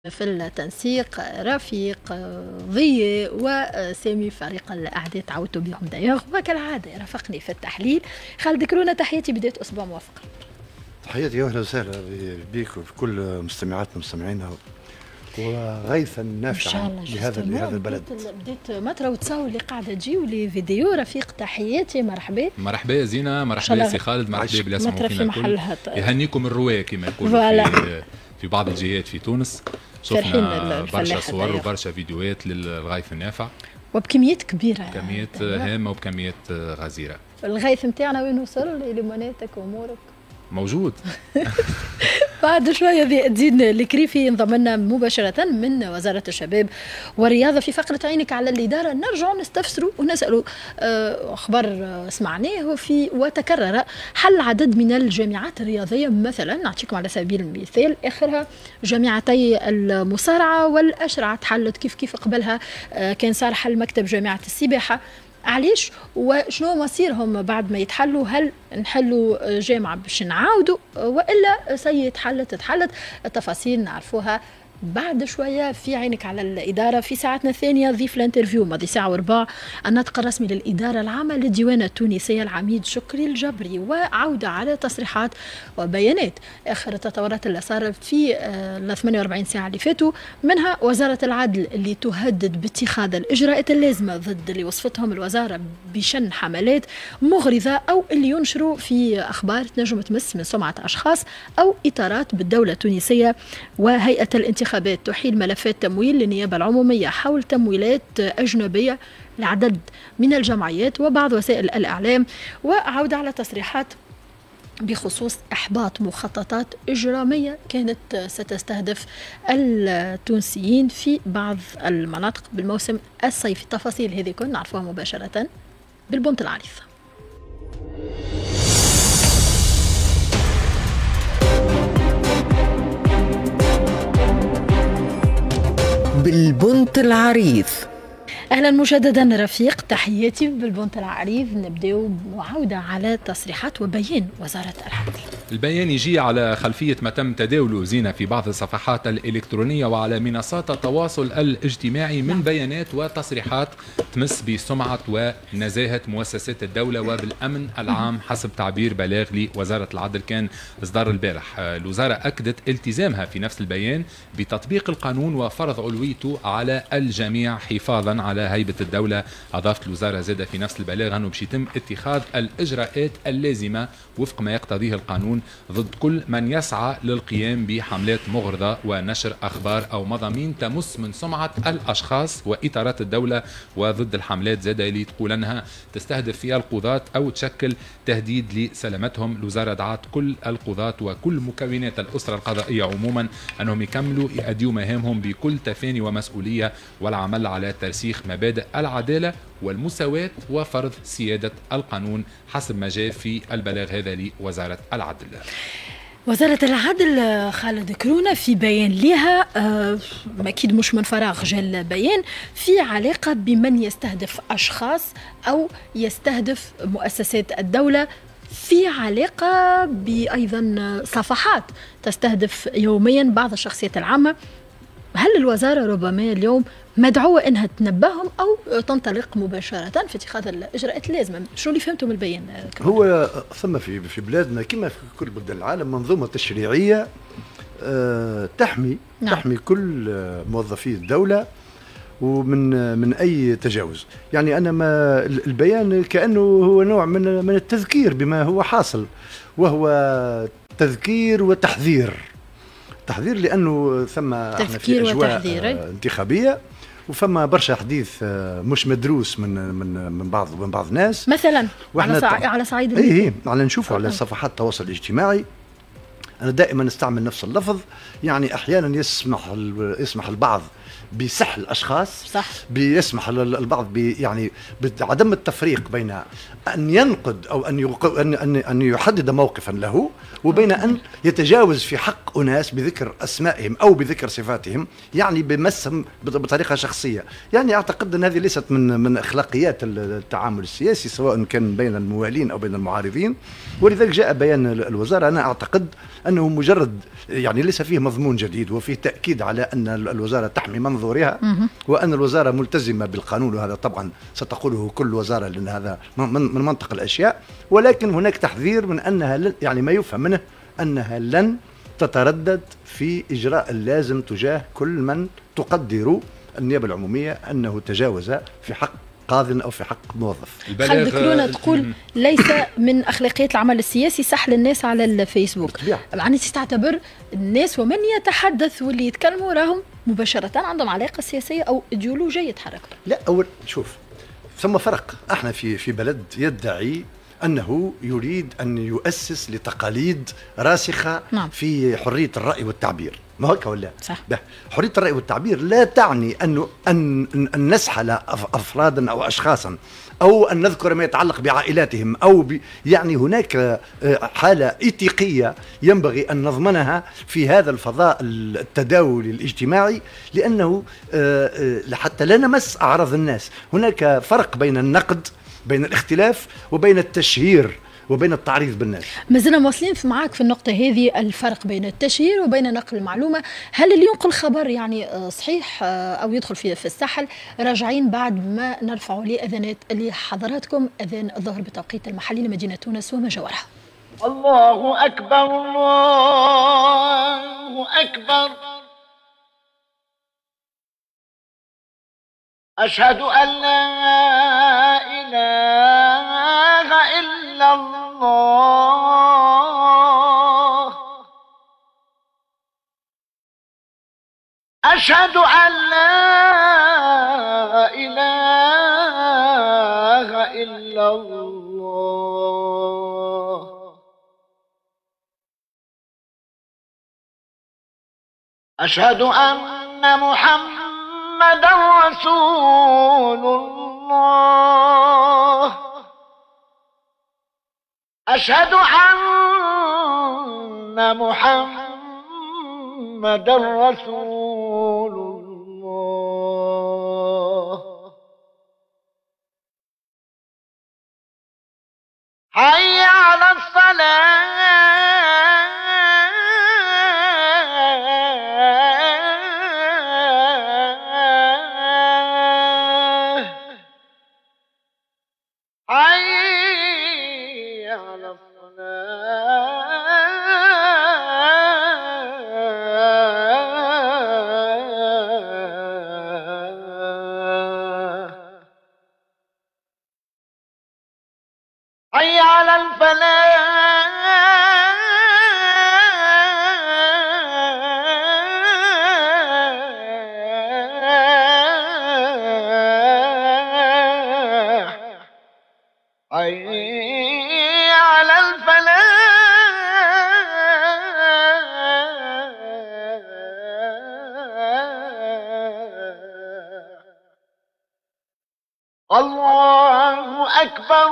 في التنسيق رفيق ضياء وسامي فريق الأعداد تعودتوا بهم دايوغ، وكالعادة رافقني في التحليل خالد كرونا. تحياتي، بداية أسبوع موفق. تحياتي أهلا وسهلا بك وفي كل مستمعاتنا ومستمعينا، وغيثا نافعا لهذا البلد. بديت مطرة وتصور اللي قاعدة تجي ولي فيديو. رفيق تحياتي، مرحبا. مرحبا زينة، مرحبا سي خالد، مرحبا بالناس الموفقين الكل. يهنيكم الرواية كما يقولوا في بعض الجهات في تونس. شفنا برشا صور وبرشا فيديوهات للغيث النافع وبكميات كبيرة، كميات هامة وبكميات غزيرة. الغيث نتاعنا وين وصل؟ ليموناتك وامورك موجود. بعد شوية تزيد الكريفي انضم لنا مباشرة من وزارة الشباب والرياضة في فقرة عينك على الإدارة. نرجع نستفسروا ونسألوا أخبار سمعناه وتكرر حل عدد من الجامعات الرياضية. مثلا نعطيكم على سبيل المثال آخرها جامعتي المصارعة والأشرعة تحلت كيف قبلها كان صار حل مكتب جامعة السباحة. علاش وشنو مصيرهم بعد ما يتحلوا؟ هل نحلوا جامعة باش نعاودوا وإلا تتحلت؟ التفاصيل نعرفوها بعد شوية في عينك على الإدارة. في ساعتنا الثانية ضيف الانترفيو ماضي ساعة وربع الناطق الرسمي للإدارة العامة للديوانة التونسية العميد شكري الجبري، وعودة على تصريحات وبيانات آخر التطورات اللي صارت في ال 48 ساعة اللي فاتوا، منها وزارة العدل اللي تهدد باتخاذ الإجراءات اللازمة ضد اللي وصفتهم الوزارة بشن حملات مغرضة أو اللي ينشروا في أخبار تنجم تمس من سمعة أشخاص أو إطارات بالدولة التونسية. وهيئة الانتخابات تحيل ملفات تمويل للنيابة العمومية حول تمويلات أجنبية لعدد من الجمعيات وبعض وسائل الإعلام، وعودة على تصريحات بخصوص إحباط مخططات إجرامية كانت ستستهدف التونسيين في بعض المناطق بالموسم الصيفي. التفاصيل هذه كنا نعرفوها مباشرة بالبنت العريض. بالبنت العريض. أهلا مجددا رفيق، تحياتي بالبنت العريض. نبدأ معاودة على تصريحات وبيان وزارة العدل. البيان يجي على خلفية ما تم تداوله زينة في بعض الصفحات الإلكترونية وعلى منصات التواصل الاجتماعي من بيانات وتصريحات تمس بسمعة ونزاهة مؤسسات الدولة وبالأمن العام حسب تعبير بلاغ لوزارة العدل كان إصدار البارح. الوزارة أكدت التزامها في نفس البيان بتطبيق القانون وفرض علويته على الجميع حفاظا على هيبة الدولة. أضافت الوزارة زادة في نفس البلاغ أنه باش يتم اتخاذ الإجراءات اللازمة وفق ما يقتضيه القانون ضد كل من يسعى للقيام بحملات مغرضة ونشر أخبار أو مضامين تمس من سمعة الأشخاص وإطارات الدولة، وضد الحملات زادة اللي تقول أنها تستهدف فيها القضاة أو تشكل تهديد لسلامتهم. الوزارة دعت كل القضاة وكل مكونات الأسرة القضائية عموما أنهم يكملوا يؤدوا مهامهم بكل تفاني ومسؤولية والعمل على ترسيخ مبادئ العدالة والمساواة وفرض سيادة القانون حسب ما جاء في البلاغ هذا لوزارة العدل. وزارة العدل خالد كرونا في بيان لها أكيد مش من فراغ جاء البيان في علاقة بمن يستهدف أشخاص أو يستهدف مؤسسات الدولة، في علاقة بأيضا صفحات تستهدف يوميا بعض الشخصيات العامة. هل الوزارة ربما اليوم مدعوة انها تنبههم او تنطلق مباشرة في اتخاذ الاجراءات اللازمة؟ شنو اللي فهمتم من البيان؟ هو ثم في بلادنا كما في كل بلدان العالم منظومة تشريعية تحمي كل موظفي الدولة ومن اي تجاوز. يعني انا ما البيان كأنه هو نوع من التذكير بما هو حاصل، وهو تذكير وتحذير. تحذير لانه ثم احنا في اجواء انتخابيه وفما برشا حديث مش مدروس من بعض الناس، مثلا على صعيد على نشوفه على صفحات التواصل الاجتماعي. انا دائما نستعمل نفس اللفظ، يعني احيانا يسمح البعض بسحل الاشخاص، صح، بيسمح البعض يعني بعدم التفريق بين ان ينقد او ان يحدد موقفا له وبين ان يتجاوز في حق اناس بذكر اسمائهم او بذكر صفاتهم، يعني بمسهم بطريقه شخصيه. يعني اعتقد ان هذه ليست من اخلاقيات التعامل السياسي سواء كان بين الموالين او بين المعارضين، ولذلك جاء بيان الوزاره. انا اعتقد أنه مجرد يعني ليس فيه مضمون جديد، وفيه تأكيد على أن الوزارة تحمي منظورها وأن الوزارة ملتزمة بالقانون، وهذا طبعا ستقوله كل وزارة لأن هذا من منطق الأشياء. ولكن هناك تحذير من أنها يعني ما يفهم منه أنها لن تتردد في إجراء اللازم تجاه كل من تقدر النيابة العمومية أنه تجاوز في حق قاض أو في حق موظف. خالد كرونا تقول ليس من أخلاقيات العمل السياسي سحل الناس على الفيسبوك، يعني تعتبر الناس ومن يتحدث واللي يتكلموا راهم مباشرة عندهم علاقة سياسية أو إيديولوجية يتحركوا؟ لا، أول شوف ثم فرق. احنا في بلد يدعي أنه يريد أن يؤسس لتقاليد راسخة في حرية الرأي والتعبير، ما هيك ولا؟ صح. حرية الرأي والتعبير لا تعني أن نسحل أفرادا أو أشخاصا أو أن نذكر ما يتعلق بعائلاتهم أو يعني هناك حالة إيثيقية ينبغي أن نضمنها في هذا الفضاء التداولي الاجتماعي، لأنه حتى لا نمس أعراض الناس. هناك فرق بين النقد، بين الاختلاف، وبين التشهير، وبين التعريض بالناس. ما زلنا مواصلين معك في النقطة هذه، الفرق بين التشهير وبين نقل المعلومة. هل اللي ينقل خبر يعني صحيح أو يدخل في الساحل؟ راجعين بعد ما نرفعوا لأذانات لحضراتكم أذان الظهر بتوقيت المحلي لمدينة تونس وما جاورها. الله أكبر الله أكبر، أشهد أن لا إله إلا الله، أشهد أن لا إله إلا الله، أشهد أن محمدًا رسول الله، أشهد أن محمدًا رسول الله، حي على الصلاة، حي على الصلاة، حي على الفلاح، حي على الفلاح، الله أكبر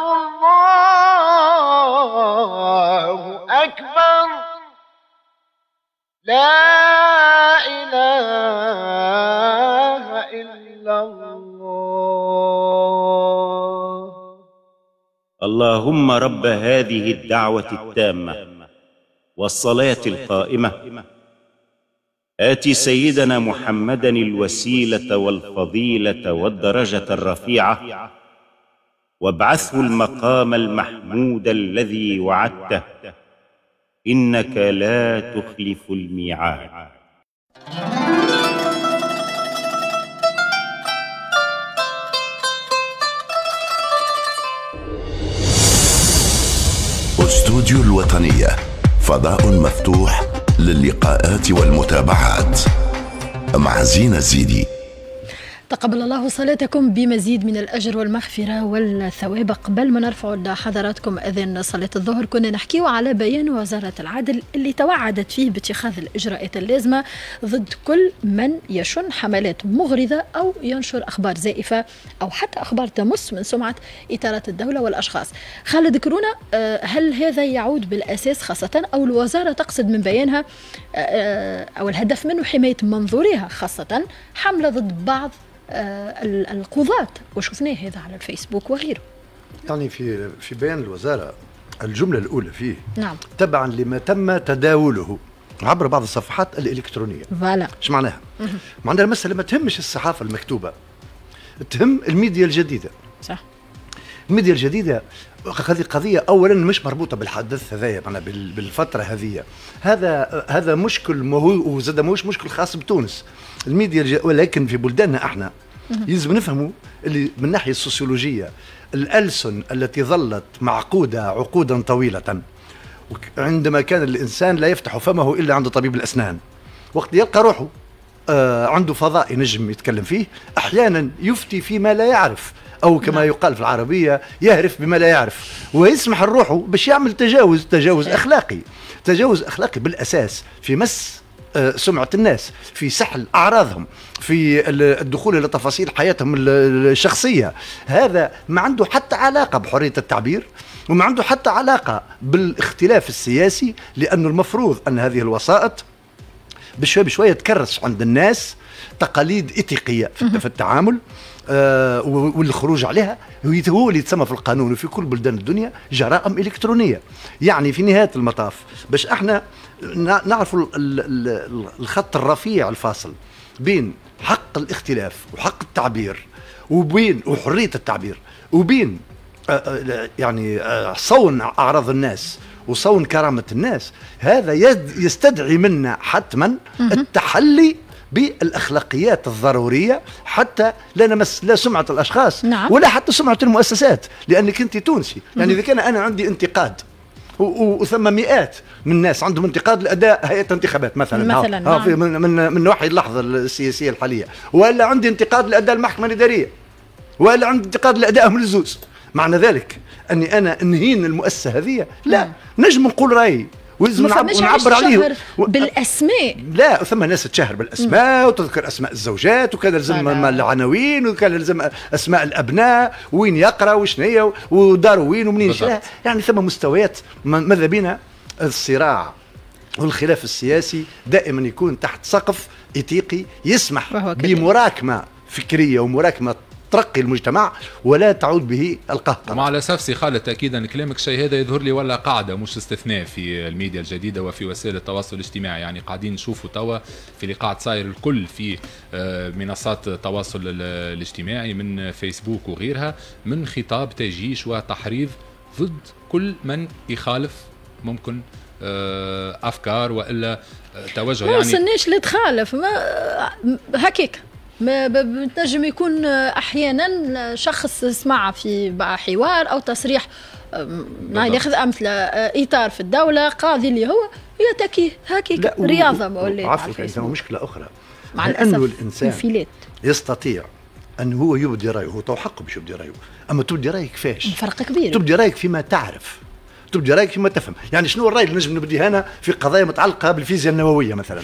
الله أكبر، لا إله إلا الله. اللهم رب هذه الدعوة التامة والصلاة القائمة، آت سيدنا محمدا الوسيلة والفضيلة والدرجة الرفيعة، وابعثه المقام المحمود الذي وعدته، إنك لا تخلف الميعاد. استوديو الوطنية، فضاء مفتوح للقاءات والمتابعات مع زينة الزيدي. تقبل الله صلاتكم بمزيد من الأجر والمغفرة والثواب. قبل ما نرفع لحضراتكم أذان صلاة الظهر كنا نحكيو على بيان وزارة العدل اللي توعدت فيه باتخاذ الإجراءات اللازمة ضد كل من يشن حملات مغرضة أو ينشر أخبار زائفة أو حتى أخبار تمس من سمعة إطارة الدولة والأشخاص. خالد كرونا، هل هذا يعود بالأساس خاصة أو الوزارة تقصد من بيانها أو الهدف منه حماية منظورها، خاصة حملة ضد بعض القضاة وشفناه هذا على الفيسبوك وغيره؟ يعني في بيان الوزارة الجملة الأولى فيه نعم تبعا لما تم تداوله عبر بعض الصفحات الإلكترونية. فوالا. ايش معناها؟ معناها المسألة ما تهمش الصحافة المكتوبة، تهم الميديا الجديدة. صح. الميديا الجديدة هذه قضية أولا مش مربوطة بالحدث هذايا، معناها بالفترة هذه. هذا مشكل، وزاد مش مشكل خاص بتونس. الميديا ولكن في بلداننا احنا يلزم نفهموا اللي من الناحية السوسيولوجية الألسن التي ظلت معقودة عقودا طويلة، عندما كان الإنسان لا يفتح فمه إلا عند طبيب الأسنان، وقت يلقى روحه عنده فضاء ينجم يتكلم فيه، أحيانا يفتي فيما لا يعرف، أو كما يقال في العربية يهرف بما لا يعرف، ويسمح لروحه باش يعمل تجاوز أخلاقي. تجاوز أخلاقي بالأساس في مس سمعة الناس، في سحل أعراضهم، في الدخول إلى تفاصيل حياتهم الشخصية. هذا ما عنده حتى علاقة بحرية التعبير، وما عنده حتى علاقة بالاختلاف السياسي، لأنه المفروض أن هذه الوسائط بشوية بشوية تكرس عند الناس تقاليد إيثيقية في التعامل، والخروج عليها هو اللي يتسمى في القانون وفي كل بلدان الدنيا جرائم إلكترونية. يعني في نهاية المطاف باش احنا نعرف الخط الرفيع الفاصل بين حق الاختلاف وحق التعبير وبين وحرية التعبير وبين يعني صون أعراض الناس وصون كرامة الناس، هذا يستدعي منا حتما التحلي بالأخلاقيات الضرورية حتى لا نمس لا سمعة الأشخاص ولا حتى سمعة المؤسسات، لأنك أنت تونسي. يعني إذا كان أنا عندي انتقاد وثم مئات من الناس عندهم انتقاد لأداء هيئة الانتخابات مثلا من نواحي اللحظة السياسية الحالية، ولا عندي انتقاد لأداء المحكمة الإدارية، ولا عندي انتقاد لأدائهم للزوز، معنى ذلك أني أنا انهين المؤسسة هذه؟ لا، نجم نقول رأيي ولازم نعبر عليه بالاسماء. لا، ثم ناس تشهر بالاسماء وتذكر اسماء الزوجات، وكان لازم العناوين، وكان لازم اسماء الابناء، وين يقرا وشنية ودار وين ومنين شرا. يعني ثم مستويات. ماذا بينا الصراع والخلاف السياسي دائما يكون تحت سقف إيثيقي يسمح بمراكمة فكرية ومراكمة ترقي المجتمع ولا تعود به القهقرة. ومع الأسف سي خالد تأكيدا كلامك شيء هذا يظهر لي ولا قاعدة مش استثناء في الميديا الجديدة وفي وسائل التواصل الاجتماعي. يعني قاعدين نشوفوا توا في لقاء صاير الكل في منصات التواصل الاجتماعي من فيسبوك وغيرها من خطاب تجيش وتحريض ضد كل من يخالف ممكن أفكار وإلا توجه. يعني ما وصلناش لتخالف هكيك، ما بتنجم يكون احيانا شخص سمع في حوار او تصريح، ناخذ امثله اطار في الدوله قاضي اللي هو يتكيه هكيك رياضه ولا عفوا. مشكله اخرى مع انه الانسان مفيلات. يستطيع ان هو يبدي رايه، هو تو حقه باش يبدي رايه، اما تبدي رايك كيفاش؟ فرق كبير. تبدي رايك فيما تعرف، تبدي رايك فيما تفهم. يعني شنو الراي اللي نجم نبدي هنا في قضايا متعلقه بالفيزياء النوويه مثلا؟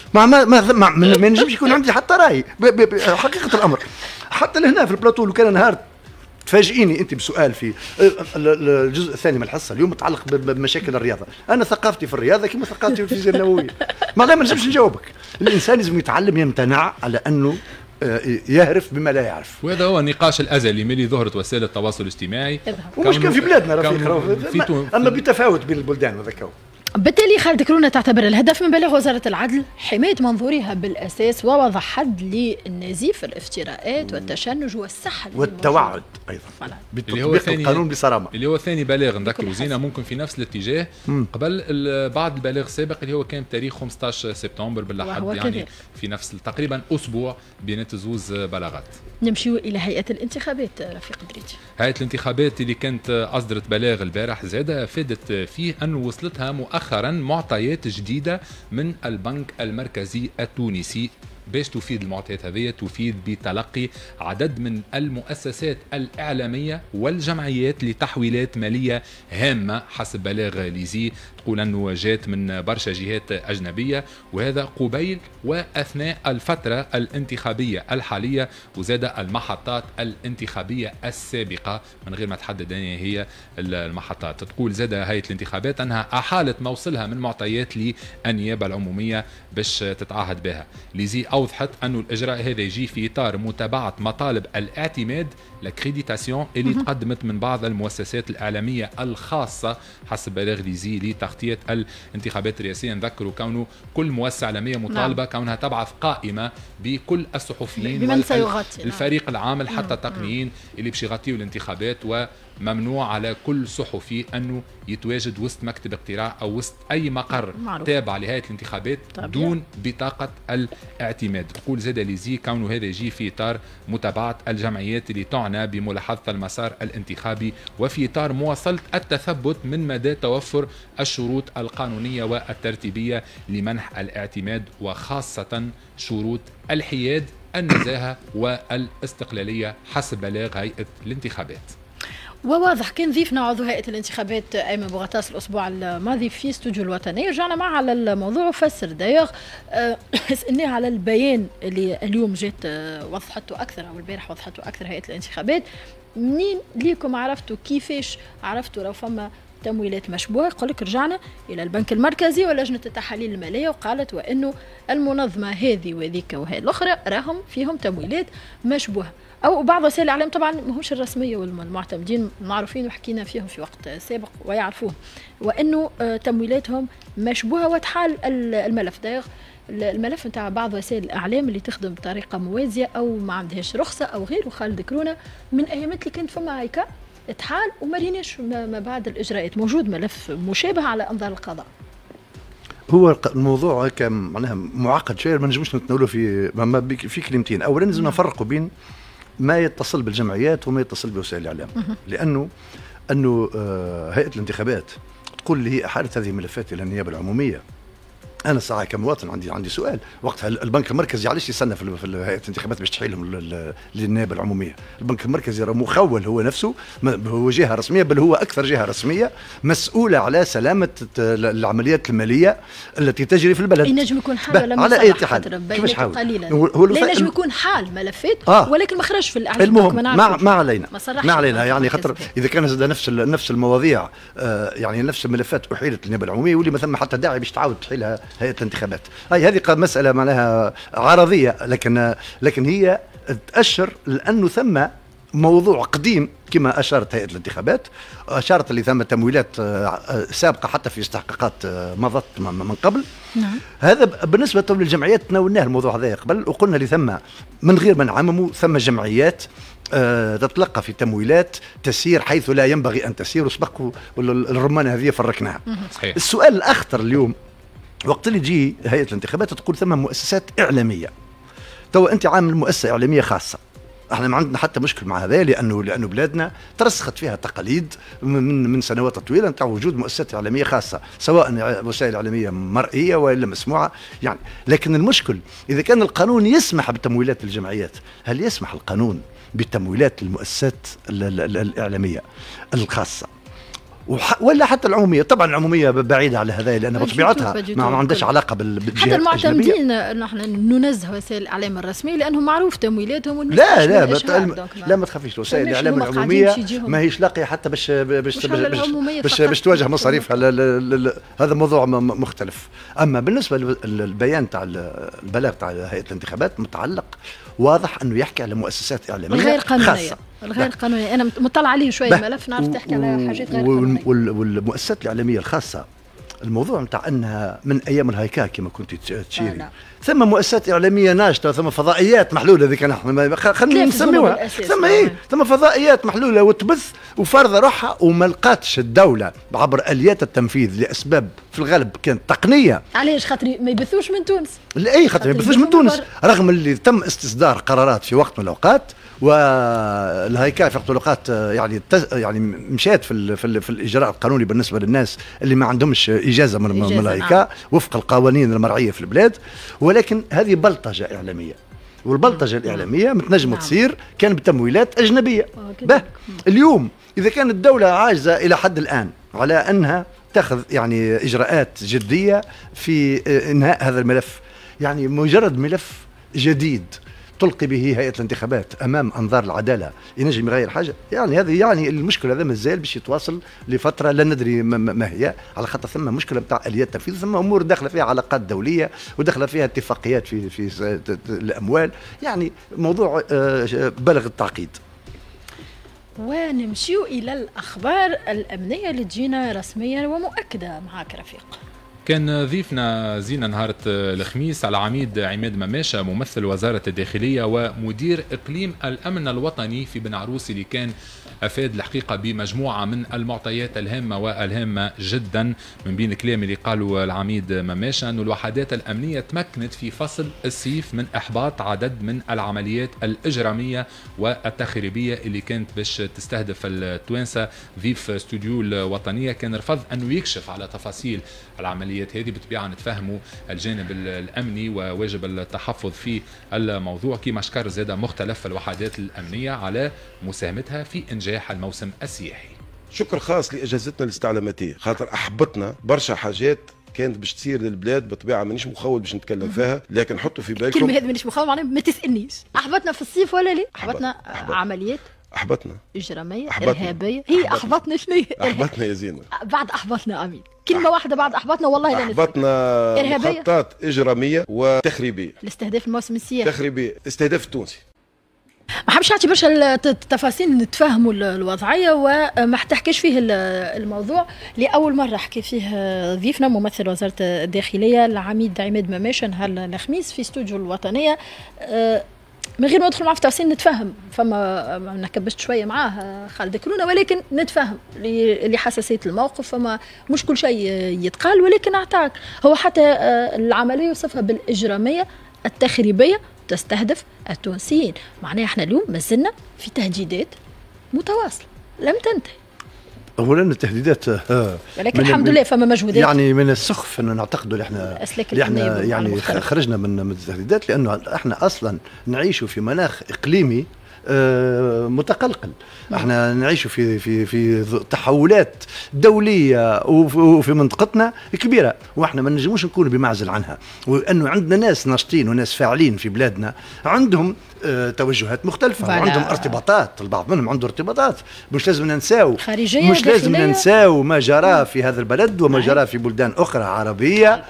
ما نجمش يكون عندي حتى راي حقيقه الامر. حتى لهنا في البلاطو لو كان نهار تفاجئيني انت بسؤال في الجزء الثاني من الحصه اليوم متعلق بمشاكل الرياضه، انا ثقافتي في الرياضه كما ثقافتي في الفيزياء النوويه، ما نجمش نجاوبك. الانسان لازم يتعلم يمتنع على انه يهرف بما لا يعرف. وهذا هو النقاش الازلي ملي ظهرت وسائل التواصل الاجتماعي، ومش كان في بلادنا رفيق، اما بتفاوت بين البلدان وذاك. بالتالي خالد كورونا تعتبر الهدف من بلاغ وزارة العدل حماية منظورها بالأساس ووضع حد للنزيف الافتراءات والتشنج والسحل والتوعد أيضا بتطبيق القانون بصرامة، اللي هو ثاني بلاغ نذكر زينة ممكن في نفس الاتجاه قبل بعض البلاغ السابق اللي هو كان بتاريخ 15 سبتمبر بالحد، يعني في نفس تقريبا أسبوع بينات زوز بلاغات. نمشيو إلى هيئة الانتخابات رفيق دريتي. هيئة الانتخابات اللي كانت أصدرت بلاغ البارح زادة فادت فيه أن وصلتها مؤخرا معطيات جديدة من البنك المركزي التونسي باش تفيد المعطيات هذه، تفيد بتلقي عدد من المؤسسات الإعلامية والجمعيات لتحويلات مالية هامة حسب بلاغ ليزي، تقول أنه جات من برشا جهات أجنبية، وهذا قبيل وأثناء الفترة الانتخابية الحالية، وزاد المحطات الانتخابية السابقة من غير ما تحدد هي المحطات. تقول زاد هيئة الانتخابات أنها أحالت موصلها من معطيات للنيابة العمومية باش تتعهد بها. ليزي أوضحت أن الإجراء هذا يجي في إطار متابعة مطالب الاعتماد لاكريديتاسيون اللي تقدمت من بعض المؤسسات الإعلامية الخاصة حسب بلاغ ليزي لتغطية الانتخابات الرئاسية. نذكروا كونه كل مؤسسة إعلامية مطالبة كونها تبعث قائمة بكل الصحفيين الفريق العامل حتى التقنيين اللي باش يغطيوا الانتخابات، وممنوع على كل صحفي أنه يتواجد وسط مكتب اقتراع أو وسط أي مقر تابع لهيئة الانتخابات دون بطاقة الاعتماد. تقول زاد ليزي كونه هذا يجي في إطار متابعة الجمعيات اللي تعنى بملاحظة المسار الانتخابي وفي إطار مواصلة التثبت من مدى توفر الشروط القانونية والترتيبية لمنح الاعتماد، وخاصة شروط الحياد، النزاهة والاستقلالية حسب بلاغ هيئة الانتخابات. وواضح كان ضيفنا عضو هيئة الانتخابات أيمن بوغطاس الأسبوع الماضي في استوديو الوطنية، رجعنا معه على الموضوع وفسر دايوغ سألناه على البيان اللي اليوم جات وضحته أكثر أو البارح وضحته أكثر هيئة الانتخابات. منين ليكم عرفتوا كيفاش عرفتوا لو فما تمويلات مشبوهة؟ يقول لك رجعنا إلى البنك المركزي ولجنة التحاليل المالية وقالت وإنه المنظمة هذه وذيك وهي الأخرى راهم فيهم تمويلات مشبوهة. أو بعض وسائل الإعلام طبعا ماهوش الرسمية والمعتمدين معروفين وحكينا فيهم في وقت سابق ويعرفوهم، وإنه تمويلاتهم مشبوهة وتحال الملف. دايغ الملف نتاع بعض وسائل الإعلام اللي تخدم بطريقة موازية أو ما عندهاش رخصة أو غيره. خالد كرونا من أيامات اللي كانت فما هيكا اتحال وما ريناش ما بعد الإجراءات. موجود ملف مشابه على أنظار القضاء. هو الموضوع كان معناها معقد شويه، ما نجمش نتناولوا في كلمتين. اولا لازم نفرقوا بين ما يتصل بالجمعيات وما يتصل بوسائل الاعلام، لانه هيئه الانتخابات تقول لي هي احالت هذه الملفات الى النيابه العموميه. انا ساعه كمواطن عندي سؤال، وقتها البنك المركزي علاش يستنى في هيئه الانتخابات باش تحيلهم للنيابه العموميه؟ البنك المركزي راه مخول هو نفسه، هو جهه رسميه، بل هو اكثر جهه رسميه مسؤوله على سلامه العمليات الماليه التي تجري في البلد. ينجم يكون حال ولا على اي حال كيفاش حال قليلا لا ينجم يكون حال ملفات ولكن ما خرجش في الاعلام. المهم ما علينا يعني خاطر اذا كان زاد نفس المواضيع يعني نفس الملفات احيلت للنيابه العموميه واللي ما ثم حتى داعي باش تعاود تحيلها هيئة الانتخابات. هذه مسألة معناها عرضية، لكن هي تأشر لأنه ثم موضوع قديم كما أشارت هيئة الانتخابات، أشارت اللي ثم تمويلات سابقة حتى في استحقاقات مضت من قبل. نعم. هذا بالنسبة للجمعيات تناولناه الموضوع هذا قبل وقلنا اللي ثم من غير ما نعمموا ثم جمعيات تتلقى في تمويلات تسير حيث لا ينبغي أن تسير، وسبق الرمانة هذه فرقناها. صحيح. السؤال الأخطر اليوم وقت اللي تجي هيئة الانتخابات تقول ثم مؤسسات إعلامية. تو أنت عامل مؤسسة إعلامية خاصة، احنا ما عندنا حتى مشكل مع هذا، لأنه بلادنا ترسخت فيها تقاليد من سنوات طويلة نتاع وجود مؤسسات إعلامية خاصة، سواء وسائل إعلامية مرئية وإلا مسموعة يعني. لكن المشكل إذا كان القانون يسمح بتمويلات الجمعيات، هل يسمح القانون بتمويلات المؤسسات الإعلامية الخاصة ولا حتى العمومية؟ طبعا العمومية بعيدة على هذا لأنها بطبيعتها ما عندهاش علاقة بالجهات حتى المعتمدين. نحن ننزه وسائل الإعلام الرسمية لأنهم معروف تمويلاتهم. لا ما تخافيش، وسائل الإعلام العمومية ما هيش لاقية حتى باش تواجه مصاريفها. هذا موضوع مختلف. أما بالنسبة للبيان تاع البلاغ تاع هيئة الانتخابات متعلق واضح أنه يحكي على مؤسسات إعلامية خاصة الغير قانوني. أنا مطلع عليه شوية الملف نعرف تحكي على حاجات غير قانونية. والمؤسسات الإعلامية الخاصة الموضوع نتاع أنها من أيام الهيكا كما كنت تشيري ثم مؤسسات إعلامية ناشطة، ثم فضائيات محلولة. ذيك نحن خلينا نسميوها ثم فضائيات محلولة وتبث وفرض روحها وما لقاتش الدولة عبر آليات التنفيذ لأسباب في الغالب كانت تقنية. علاش؟ خاطر ما يبثوش من تونس. لا خاطر ما يبثوش من تونس، رغم اللي تم استصدار قرارات في وقت من الأوقات، والهيكا في وقت من الأوقات يعني مشات في الإجراء القانوني بالنسبة للناس اللي ما عندهمش إجازة من الهيكا وفق القوانين المرعية في البلاد. ولكن هذه بلطجة إعلامية، والبلطجة الإعلامية متنجم تصير كان بتمويلات أجنبية. اليوم إذا كانت الدولة عاجزة إلى حد الآن على أنها تأخذ يعني إجراءات جدية في إنهاء هذا الملف، يعني مجرد ملف جديد تلقي به هيئه الانتخابات امام انظار العداله ينجم يغير حاجه؟ يعني هذه يعني المشكل هذا مازال باش يتواصل لفتره لا ندري ما هي، على خاطر ثم مشكله نتاع اليات التنفيذ، ثم امور داخله فيها علاقات دوليه وداخله فيها اتفاقيات في الاموال، يعني موضوع بالغ التعقيد. ونمشيو الى الاخبار الامنيه اللي تجينا رسميا ومؤكده معاك رفيق. كان ضيفنا زينة نهار الخميس على عميد عماد مماشة ممثل وزارة الداخلية ومدير إقليم الأمن الوطني في بن عروس، اللي كان أفاد الحقيقة بمجموعة من المعطيات الهامة والهامة جدا. من بين الكلام اللي قالوا العميد مماشة أن الوحدات الأمنية تمكنت في فصل الصيف من إحباط عدد من العمليات الإجرامية والتخريبية اللي كانت باش تستهدف التوانسة. ضيف استوديو الوطنية كان رفض أنه يكشف على تفاصيل العمليات هذه. بالطبيعة نتفهموا الجانب الأمني وواجب التحفظ في الموضوع، كما شكر زاد مختلف الوحدات الأمنية على مساهمتها في إنجاح الموسم السياحي. شكر خاص لأجهزتنا الاستعلاماتية، خاطر أحبطنا برشا حاجات كانت باش تصير للبلاد. بطبيعه مانيش مخول باش نتكلم فيها، لكن حطوا في بالكم كلمه هذه مانيش مخول معناها ما تسالنيش. احبطنا في الصيف ولا لا؟ احبطنا عمليات احبطنا اجراميه ارهابيه. هي احبطنا شنو هي؟ احبطنا يا زينه. بعد احبطنا امين كلمه واحده بعد احبطنا والله لا نسيت. احبطنا مخططات اجراميه وتخريبيه لاستهداف الموسم السياحي. تخريبيه استهداف التونسي. ما حبش نعطي برشا التفاصيل نتفاهموا الوضعيه وما تحكيش فيه الموضوع لاول مره حكي فيه ضيفنا ممثل وزاره الداخليه العميد عماد مماشة نهار الخميس في استوديو الوطنيه. من غير ما ندخل معاه في تفاصيل نتفاهم، فما نكبست شويه معاه خالد كرونا، ولكن نتفاهم لحساسيه الموقف، فما مش كل شيء يتقال، ولكن اعطاك هو حتى العمليه يوصفها بالاجراميه التخريبيه تستهدف التونسيين. معناها احنا اليوم ما زلنا في تهديدات متواصله لم تنتهي. اولا التهديدات ولكن الحمد لله فما مجهودات، يعني من السخف ان نعتقدوا احنا يعني خرجنا من التهديدات، لانه احنا اصلا نعيش في مناخ اقليمي متقلقل. احنا نعيش في تحولات دوليه وفي منطقتنا كبيره، واحنا ما نجموش نكون بمعزل عنها، وانه عندنا ناس ناشطين وناس فاعلين في بلادنا عندهم توجهات مختلفه وعندهم ارتباطات. البعض منهم عنده ارتباطات مش لازم ننساو، مش لازم ننساو ما جرى في هذا البلد وما جرى في بلدان اخرى عربيه.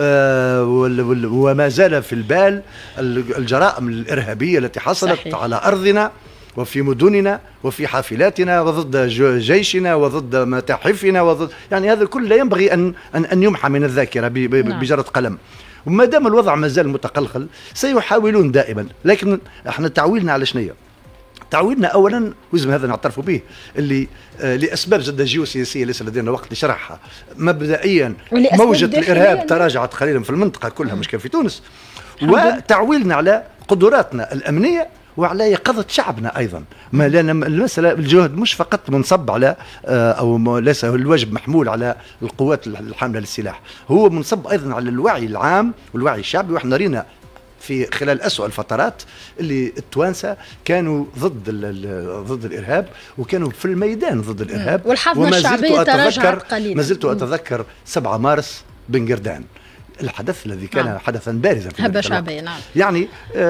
وما زال في البال الجرائم الارهابيه التي حصلت صحيح. على ارضنا وفي مدننا وفي حافلاتنا وضد جيشنا وضد متاحفنا وضد، يعني هذا كله ينبغي ان يمحى من الذاكره بجرة قلم. وما دام الوضع ما زال متقلقل سيحاولون دائما، لكن احنا تعويلنا على شنية؟ تعويلنا اولا لازم هذا نعترفوا به، اللي لاسباب جدا جيوسياسيه ليس لدينا وقت لشرحها. مبدئيا موجه الارهاب تراجعت قليلا في المنطقه كلها مش كان في تونس، وتعويلنا على قدراتنا الامنيه وعلى يقظة شعبنا أيضا. ما لأن المسألة الجهد مش فقط منصب على أو ليس الواجب محمول على القوات الحاملة للسلاح، هو منصب أيضا على الوعي العام والوعي الشعبي. وإحنا رينا في خلال أسوأ الفترات اللي التوانسة كانوا ضد الإرهاب وكانوا في الميدان ضد الإرهاب، والحظمة الشعبية تراجعت قليلا. ما زلت أتذكر 7 مارس بن قردان، الحدث الذي كان حدثا بارزا في هبة شعبية. نعم. يعني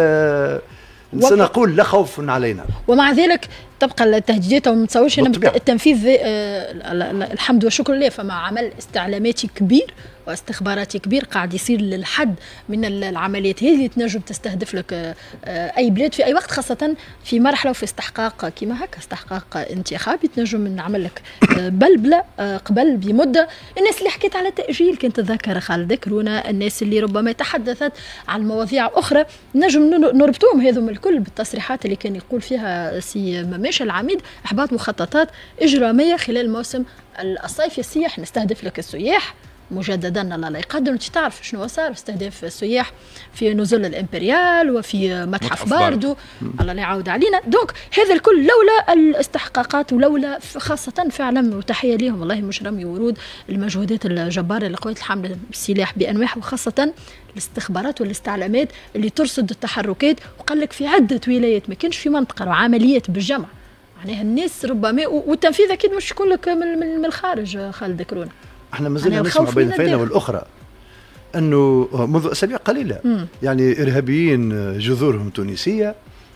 سنقول لا خوف علينا، ومع ذلك تبقى التهديدات وما نتصورش ان التنفيذ الحمد والشكر لله. فما عمل استعلاماتي كبير واستخباراتي كبير قاعد يصير للحد من العمليات هذه اللي تنجم تستهدف لك اي بلاد في اي وقت، خاصه في مرحله وفي استحقاق كيما هكا استحقاق انتخابي تنجم نعمل لك بلبله قبل بمده. الناس اللي حكيت على تاجيل كنت تذكر خالد كرونا، الناس اللي ربما تحدثت عن مواضيع اخرى نجم نربطوهم هذوم الكل بالتصريحات اللي كان يقول فيها سي مماشة العميد احباط مخططات اجراميه خلال موسم الصيف السياح. نستهدف لك السياح مجددا. الله لا يقدر. انت تعرف شنو صار؟ استهداف السياح في نزل الامبريال وفي متحف باردو. الله لا يعاود علينا. دونك هذا الكل لولا الاستحقاقات ولولا خاصه فعلا وتحيه لهم والله مش رمي ورود المجهودات الجباره للقوات الحامله بالسلاح بانواعها، وخاصه الاستخبارات والاستعلامات اللي ترصد التحركات. وقال لك في عده ولايات ما كانش في منطقه وعمليات بالجمع، معناها الناس ربما والتنفيذ اكيد مش يكون لك من الخارج. خالد كرونا احنا ما زلنا نسمع بين فينا والاخرى انه منذ اسابيع قليله يعني ارهابيين جذورهم تونسيه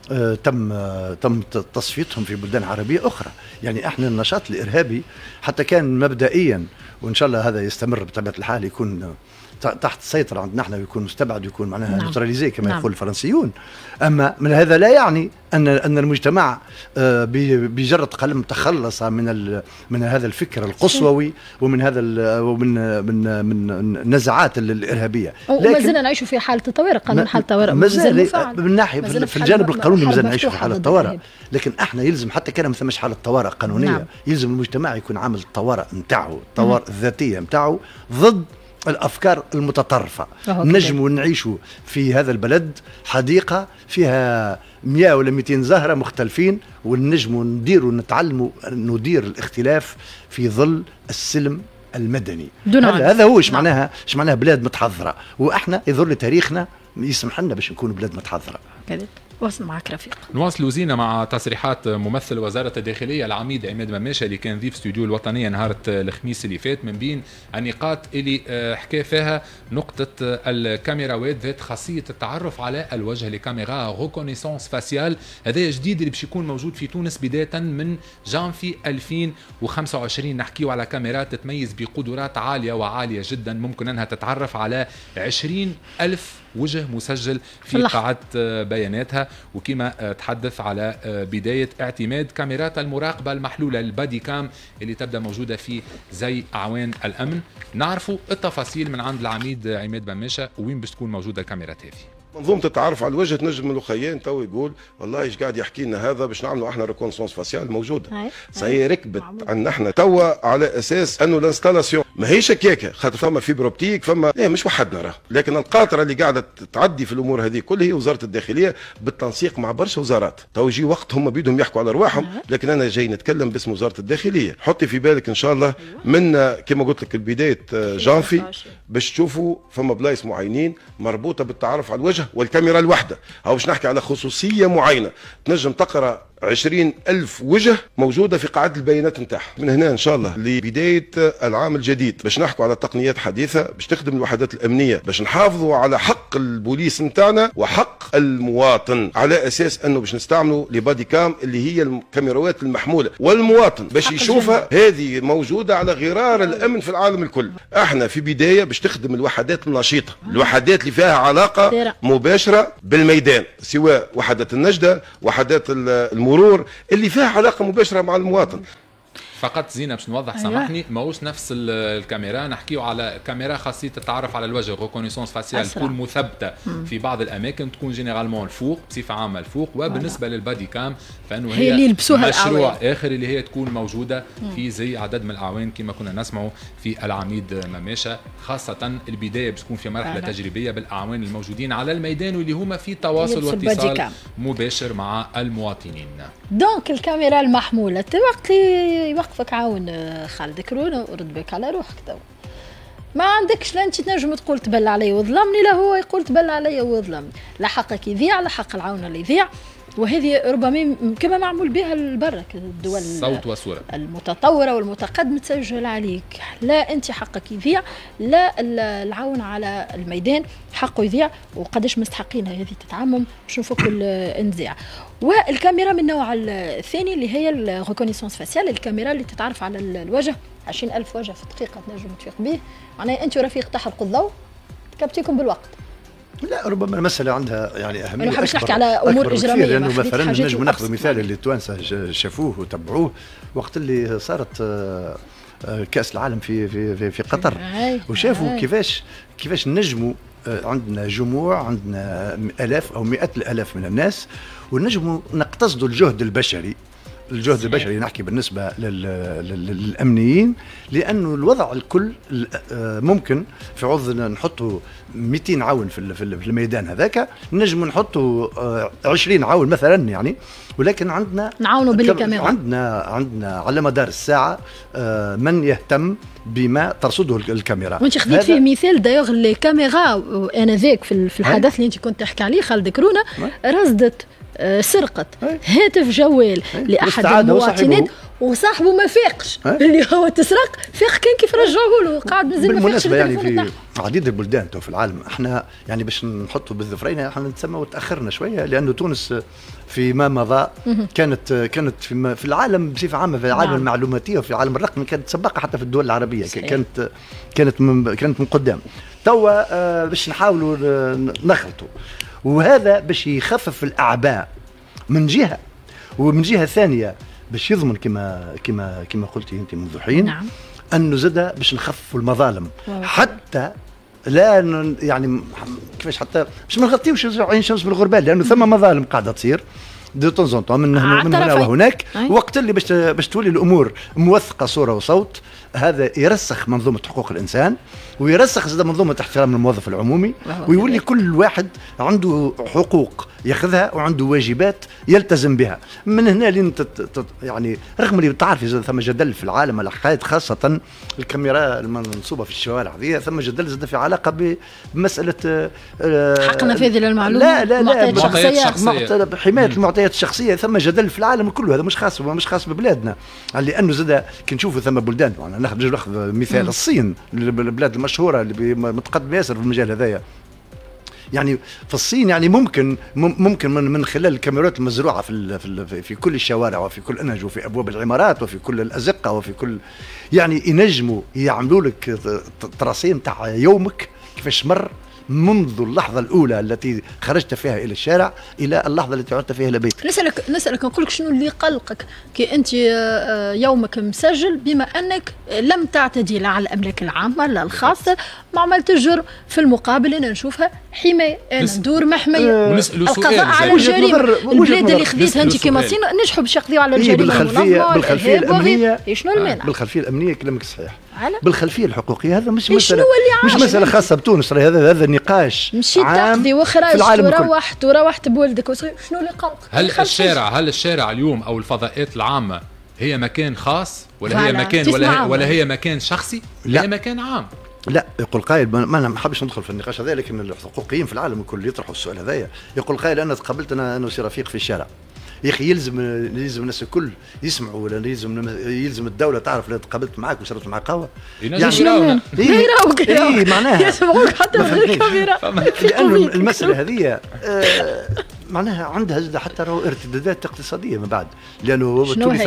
تم تصفيتهم في بلدان عربيه اخرى. يعني احنا النشاط الارهابي حتى كان مبدئيا، وان شاء الله هذا يستمر بطبيعه الحال، يكون تحت السيطره عندنا احنا، ويكون مستبعد ويكون معناها نيوتراليزي كما يقول الفرنسيون. اما من هذا لا يعني ان المجتمع بجرة قلم تخلص من هذا الفكر القصوي ومن هذا من النزعات الارهابيه. وما زلنا نعيش في حاله طوارئ، قانون حاله طوارئ مازال من ناحيه في الجانب القانوني مازال نعيش في حاله طوارئ، لكن احنا يلزم حتى كان ما ثماش حاله طوارئ قانونيه يلزم المجتمع يكون عامل الطوارئ نتاعو، الطوارئ الذاتيه نتاعو ضد الافكار المتطرفه. نجموا نعيشوا في هذا البلد حديقه فيها 100 ولا 200 زهره مختلفين، ونجموا نتعلموا ندير الاختلاف في ظل السلم المدني. هذا هو ايش معناها بلاد متحضره، واحنا يظل تاريخنا يسمح لنا باش نكونوا بلاد متحضره. واصل معك رفيق. نواصلوا زينة مع تصريحات ممثل وزارة الداخلية العميد عماد مماشة اللي كان ضيف استوديو الوطنية نهار الخميس اللي فات. من بين النقاط اللي حكى فيها نقطة الكاميراوات ذات خاصية التعرف على الوجه، لكاميرا ريكونيسونس فاسيال. هذا جديد اللي باش يكون موجود في تونس بداية من جانفي 2025. نحكيو على كاميرات تتميز بقدرات عالية وعالية جدا، ممكن أنها تتعرف على 20,000 وجه مسجل في قاعدة بياناتها. وكما تحدث على بداية اعتماد كاميرات المراقبة المحلولة البادي كام اللي تبدأ موجودة في زي أعوان الأمن. نعرفوا التفاصيل من عند العميد عماد مماشة وين باش تكون موجودة الكاميرات هذه. منظومه التعرف على الوجه تنجم الخيان تو يقول والله ايش قاعد يحكي لنا هذا باش نعملوا احنا ريكونسونس فاسيال موجوده. صحيح ركبت عندنا احنا توا على اساس انه الانستالاسيون ماهيش هكاكه، خاطر فما فيبر اوبتيك فما مش وحدنا راه، لكن القاطره اللي قاعده تعدي في الامور هذه كلها هي وزاره الداخليه بالتنسيق مع برشا وزارات. تو يجي وقت هم بيدهم يحكوا على ارواحهم، لكن انا جاي نتكلم باسم وزاره الداخليه. حطي في بالك ان شاء الله من كما قلت لك بدايه جانفي باش تشوفوا فما بلايص معينين مربوطه بالتعرف على الوجه والكاميرا الواحده. او باش نحكي على خصوصيه معينه تنجم تقرا 20,000 وجه موجودة في قاعدة البيانات نتاعها. من هنا إن شاء الله لبداية العام الجديد باش نحكوا على تقنيات حديثة باش تخدم الوحدات الأمنية، باش نحافظوا على حق البوليس نتاعنا وحق المواطن، على أساس أنه باش نستعملوا لبادي كام اللي هي الكاميرات المحمولة، والمواطن باش يشوفها هذه موجودة على غرار الأمن في العالم الكل. احنا في بداية باش تخدم الوحدات النشيطة، الوحدات اللي فيها علاقة مباشرة بالميدان، سواء وحدات النجدة، وحدات المرور اللي فيها علاقه مباشره مع المواطن. فقط زينة باش نوضح سامحني، ماهوش نفس الكاميرا، نحكيو على كاميرا خاصية التعرف على الوجه ريكونيسونس فاسيال تكون مثبتة في بعض الأماكن، تكون جينيرالمون الفوق بصفة عامة الفوق. وبالنسبة للبادي كام فإنه هي اللي يلبسوها مشروع آخر اللي هي تكون موجودة في زي عدد من الأعوان كما كنا نسمعوا في العميد مماشة. خاصة البداية باش تكون في مرحلة تجريبية بالأعوان الموجودين على الميدان واللي هما في تواصل واتصال مباشر مع المواطنين. دونك الكاميرا المحمولة وقت يوقفك عاون خالد كورونا ورد بك على روحك تو ما عندكش، لا انت تنجم تقول تبلى علي وظلمني، لا هو يقول تبلى علي وظلمني، لا حقك يذيع لا حق العون اللي يذيع. وهذه ربما كما معمول بها البرة الدول صوت وصورة المتطورة والمتقدمة تسجل عليك، لا أنت حقك يذيع لا العون على الميدان حقه يذيع. وقداش مستحقين هذه تتعمم باش نفكوا الانزاع. والكاميرا من النوع الثاني اللي هي الريكونيسونس فاسيال، الكاميرا اللي تتعرف على الوجه 20,000 وجه في دقيقة تنجم تفيق به، معناها أنت ورفيق تحرقوا الضوء تكبتيكم بالوقت. لا ربما المسألة عندها يعني أهمية أكبر. نحكي على أمور إجرامية، لأنه مثلا نجم ناخذ مثال اللي التوانسة شافوه وتبعوه وقت اللي صارت كأس العالم في قطر، وشافوا كيفاش نجموا عندنا جموع، عندنا آلاف أو مئات الآلاف من الناس، ونجموا نقتصدوا الجهد البشري البشري نحكي بالنسبة للأمنيين، لأنه الوضع الكل ممكن في عوض نحطوا 200 عون في الميدان هذاك نجم نحطوا 20 عون مثلا يعني، ولكن عندنا نعاونوا بالكاميرا، عندنا على مدار الساعة من يهتم بما ترصده الكاميرا. وانت خديت فيه مثال دايوغ الكاميرا انذاك في الحدث اللي انت كنت تحكي عليه خالد كورونا، رصدت سرقة هاتف جوال لأحد المواطنين وصاحبه ما فاقش اللي هو تسرق، فاق كان كيف رجعوه له قاعد مازال ما فاقش. بالمناسبه يعني في عديد البلدان في العالم احنا يعني باش نحطوا بالظفرين احنا نتسمى وتاخرنا شويه، لانه تونس فيما مضى كانت في العالم بصفه عامه، في العالم المعلوماتيه وفي العالم الرقمي كانت سباقه حتى في الدول العربيه. كانت من قدام. توا باش نحاولوا نخلطوا، وهذا باش يخفف الاعباء من جهه، ومن جهه ثانيه باش يضمن كما قلتي انت منذ حين. نعم. انه زاد باش نخففوا المظالم حتى لا يعني كيفاش حتى باش ما نغطيوش عين شمس بالغربال، لانه ثم مظالم قاعده تصير دو طون من هنا وهناك. وقت اللي باش تولي الامور موثقه صوره وصوت، هذا يرسخ منظومه حقوق الانسان، ويرسخ زاد منظومه احترام الموظف العمومي، ويولي كل واحد عنده حقوق ياخذها وعنده واجبات يلتزم بها. من هنا لين يعني رغم اللي تعرفي زاد ثم جدل في العالم على حكايه خاصه الكاميرا المنصوبه في الشوارع هذه، ثم جدل زاد في علاقه بمساله حق نفاذ للمعلومه، لا حمايه المعطيات الشخصيه. ثم جدل في العالم كله، هذا مش خاص ببلادنا، لانه زاد كي نشوفوا ثم بلدان ناخذ مثال الصين، البلاد المشهوره اللي متقدمه ياسر في المجال هذايا. يعني في الصين يعني ممكن من خلال الكاميرات المزروعه في كل الشوارع وفي كل انهج وفي ابواب العمارات وفي كل الازقه وفي كل، يعني ينجموا يعملوا لك تراسيم تاع يومك كيفاش مر منذ اللحظة الأولى التي خرجت فيها إلى الشارع إلى اللحظة التي عدت فيها إلى بيتك. نسألك نقول لك شنو اللي قلقك كي أنت يومك مسجل، بما أنك لم تعتدي لا على الأملاك العامة لا الخاصة، ما عملت الجرم، في المقابل أنا نشوفها حماية، أنا ندور محمية. القضاء على الجريمة، البلاد اللي خذيتها أنت كما الصين نجحوا باش يقضيوا على الجريمة بالخلفية الأمنية. شنو المانع؟ بالخلفية الأمنية كلامك صحيح. على؟ بالخلفية الحقوقية، هذا مش مسألة خاصة بتونس، هذا نقاش مشيت تقضي وخرجت وروحت بولدك، شنو اللي قلق؟ هل الشارع اليوم او الفضاءات العامة هي مكان خاص ولا هي مكان شخصي؟ لا، هي مكان عام. لا، يقول قائل، ما انا ما حابش ندخل في النقاش هذا، لكن الحقوقيين في العالم الكل يطرحوا السؤال هذايا. يقول قائل انا تقابلت انا وسي رفيق في الشارع، يا اخي يلزم الناس الكل يسمعوا، ولا يلزم الدوله تعرف لا تقابلت معاك وشربت معاك قهوه، يعني يراوك معناها يسمعوك حتى في الكاميرا. لانه المساله هذه معناها عندها حتى ارتدادات اقتصاديه من بعد، لانه تولي